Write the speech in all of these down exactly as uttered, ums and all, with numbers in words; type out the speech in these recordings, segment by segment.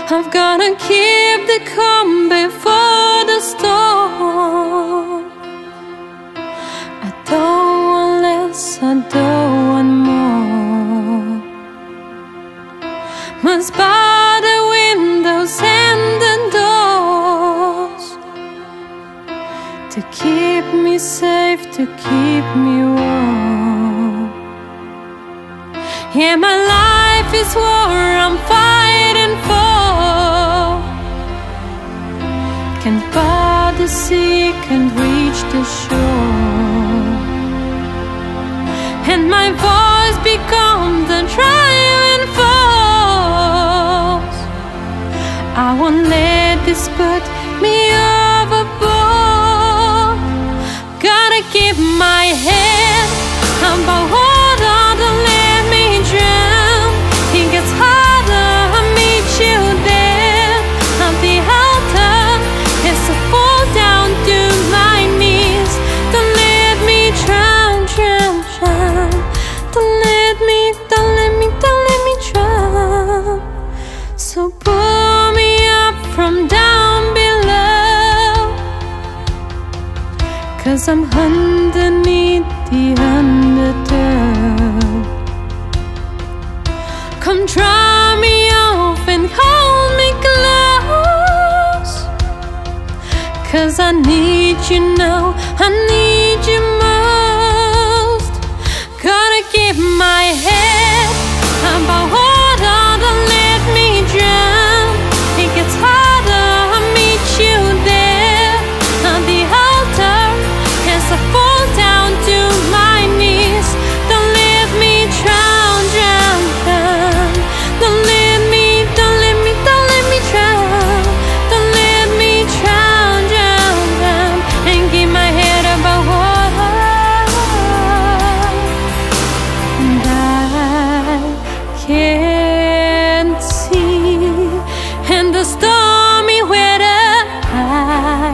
I've gotta keep the calm before the storm. I don't want less, I don't want more. Must bar the windows and the doors to keep me safe, to keep me warm. Yeah, my life is war I'm fighting for. Can't bar the sea, can't reach the shore. And my voice becomes the driving force. I won't let this put me overboard. Gotta keep my head above water, don't let me drown. It gets harder, I meet you there at the altar. As I fall down to my knees, don't let me drown, drown, drown. Don't let me, don't let me, don't let me drown. So pull me up from down below, 'cause I'm underneath the undertow. Come dry me off and hold me close, 'cause I need you now, I need you most. Gotta keep my head above water, don't let me drown. It gets harder, I meet you there at the altar. As I fall down to my knees, don't let me drown, drown, drown. Don't let me, don't let me, don't let me drown. Don't let me drown, drown, drown. And keep my head above water. And I can't see, and the stormy weather I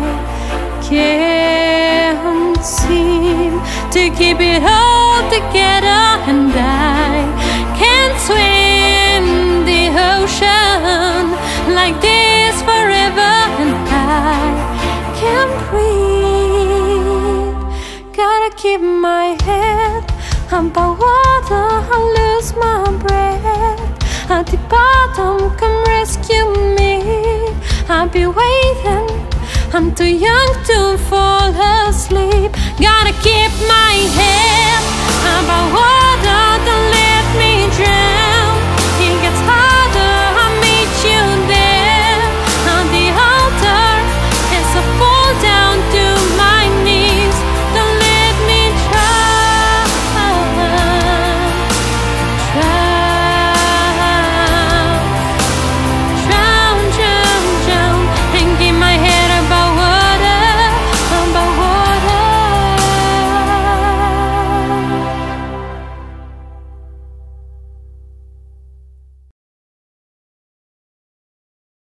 can't seem to keep it all together. And I can't swim the ocean like this forever. And I can't breathe. Gotta keep my head above water, I lose my breath. At the bottom, come rescue me. I'll be waiting, I'm too young to fall asleep. Gotta keep my head above water.